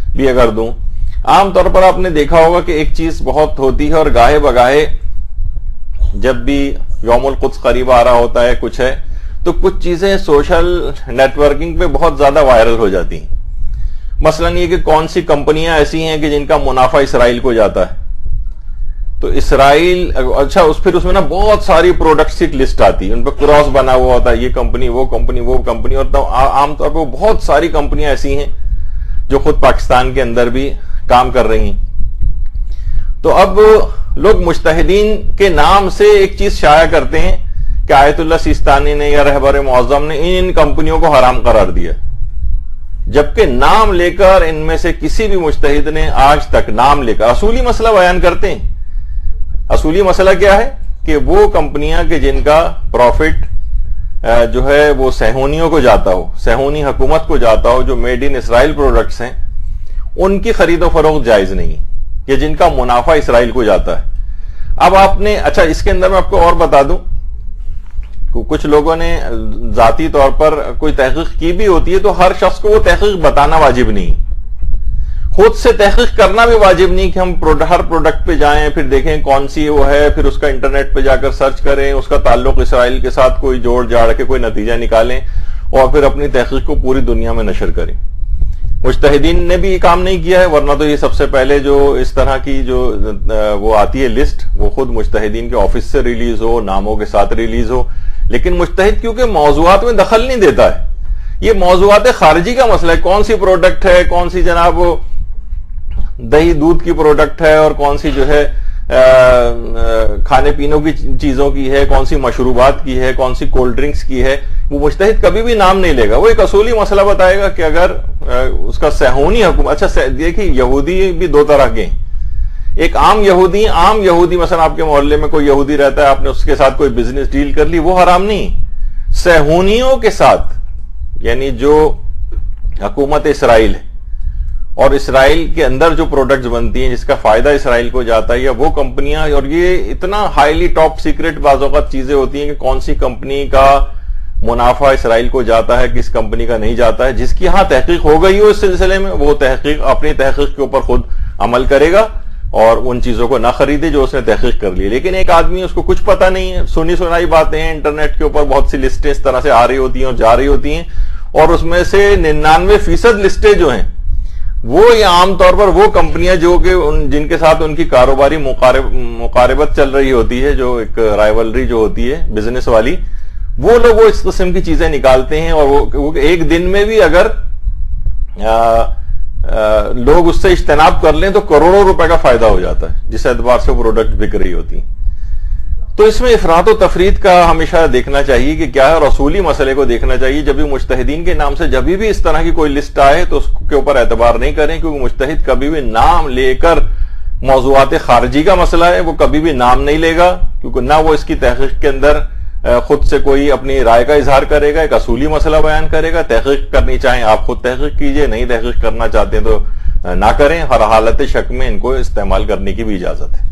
بھی اگر دوں. عام طور پر آپ نے دیکھا ہوگا کہ ایک چیز بہت ہوتی ہے اور گاہے بگاہے جب بھی یوم القدس قریب آ رہا ہوتا ہے کچھ ہے تو کچھ چیزیں سوشل نیٹ ورکنگ پہ بہت زیادہ وائرل ہو جاتی ہیں. مثلا یہ کہ کون سی کمپنیاں ایسی ہیں کہ جن کا منافع اسرائیل کو جاتا ہے, تو اسرائیل اچھا پھر اس میں نا بہت ساری پروڈکٹس کی لسٹ آتی ہے, ان پہ کراس بنا ہوا ہوتا ہے, یہ کمپنی وہ کمپنی وہ کمپنی, اور عام طور پہ بہت ساری کمپنیاں ایسی ہیں جو خود پاکستان کے اندر بھی کام کر رہی ہیں. تو اب لوگ مجتہدین کے نام سے ایک چیز شائع کرتے ہیں کہ آیت اللہ سیستانی نے یا رہبر معظم نے ان کمپنیوں کو حرام قرار دیا, جبکہ نام لے کر ان میں سے کسی بھی مجتہد نے آج تک نام لے کر اصولی مسئلہ بیان کرتے ہیں. اصولی مسئلہ کیا ہے کہ وہ کمپنیاں کہ جن کا پروفٹ جو ہے وہ صہیونیوں کو جاتا ہو, صہیونی حکومت کو جاتا ہو, جو میڈ ان اسرائیل پروڈکٹس ہیں ان کی خرید و فروخت جائز نہیں, کہ جن کا منافع اسرائیل کو جاتا ہے. اب آپ نے اچھا اس کے اندر میں آپ کو اور بتا دوں, کچھ لوگوں نے ذاتی طور پر کوئی تحقیق کی بھی ہوتی ہے, تو ہر شخص کو وہ تحقیق بتانا واجب نہیں, خود سے تحقیق کرنا بھی واجب نہیں کہ ہم ہر پروڈکٹ پہ جائیں پھر دیکھیں کون سی وہ ہے, پھر اس کا انٹرنیٹ پہ جا کر سرچ کریں, اس کا تعلق اسرائیل کے ساتھ کوئی جوڑ جاڑ کے کوئی نتیجہ نکالیں اور پھر اپنی تحقیق کو پوری دنیا میں نشر کریں. مجتہدین نے بھی یہ کام نہیں کیا ہے, ورنہ تو یہ سب سے پہلے جو اس طرح کی جو وہ آتی ہے لسٹ وہ خود مجتہدین کے آفس سے ریلیز ہو, ناموں کے ساتھ ریلیز ہو. لیکن مجتہد کیونکہ موضوعات میں دخل نہیں دیتا ہے, یہ موضوعات خارجی کا مسئلہ ہے, کون سی پروڈکٹ ہے, کون سی جناب دہی دودھ کی پروڈکٹ ہے, اور کون سی جو ہے کھانے پینوں کی چیزوں کی ہے, کون سی مشروبات کی ہے, کون سی کولڈ ڈرنکس کی ہے, وہ مجتہد کبھی بھی نام نہیں لے گا. وہ ایک اصولی مسئلہ بتائے گا کہ اگر اس کا صہیونی حکومت, اچھا دیکھیے یہودی بھی دو طرح کے ہیں, ایک عام یہودی مثلا آپ کے محلے میں کوئی یہودی رہتا ہے, آپ نے اس کے ساتھ کوئی بزنس ڈیل کر لی, وہ حرام نہیں. صہیونیوں کے ساتھ یعنی جو حکومت اسرائیل ہے اور اسرائیل کے اندر جو پروڈکٹس بنتی ہیں جس کا فائدہ اسرائیل کو جاتا ہے, یا وہ کمپنیاں, اور یہ اتنا ہائیلی ٹاپ سیکرٹ بعض اوقات چیزیں ہوتی ہیں کہ کون سی کمپنی کا منافع اسرائیل کو جاتا ہے, کس کمپنی کا نہیں جاتا ہے, جس کی ہاں تحقیق ہو گئی ہو اس سلسلے میں, وہ تحقیق اپنی تحقیق کے اوپر خود عمل کرے گا اور ان چیزوں کو نہ خریدے جو اس نے تحقیق کر لی. لیکن ایک آدمی اس کو کچھ پتہ نہیں ہے, سنی سنائی باتیں ہیں, انٹرنیٹ کے اوپر بہت سی لسٹیں اس طرح سے آ رہی ہوتی ہیں اور جا رہی ہوتی ہیں, اور اس میں سے 99% لسٹیں جو ہیں وہ یہ عام طور پر وہ کمپنیاں جو کہ جن کے ساتھ ان کی کاروباری مقاربت چل رہی ہوتی ہے, جو ایک رائیولری جو ہوتی ہے بزنس والی, وہ لوگ وہ اس قسم کی چیزیں نکالتے ہیں, اور وہ ایک دن میں بھی اگر لوگ اس سے اجتناب کر لیں تو کروڑوں روپے کا فائدہ ہو جاتا ہے جس اعتبار سے پروڈکٹ بک رہی ہوتی ہیں. تو اس میں افراط و تفرید کا ہمیشہ دیکھنا چاہیے کہ کیا ہے, اور اصولی مسئلے کو دیکھنا چاہیے. جب بھی مجتہدین کے نام سے جب بھی اس طرح کی کوئی لسٹ آئے تو اس کے اوپر اعتبار نہیں کریں, کیونکہ مجتہد کبھی بھی نام لے کر موضوعات خارجی کا مسئلہ ہے وہ کبھی بھی نام نہیں لے گا, کیونکہ نہ وہ اس کی تحقیق کے اندر خود سے کوئی اپنی رائے کا اظہار کرے گا, ایک اصولی مسئلہ بیان کرے گا. تحقیق کرنی چاہیں آپ خود تحقیق کیجئے, نہیں تحقیق کرنا چاہتے ہیں تو نہ کریں. ہر حالت شک میں ان کو استعمال کرنے کی بھی اجازت ہے.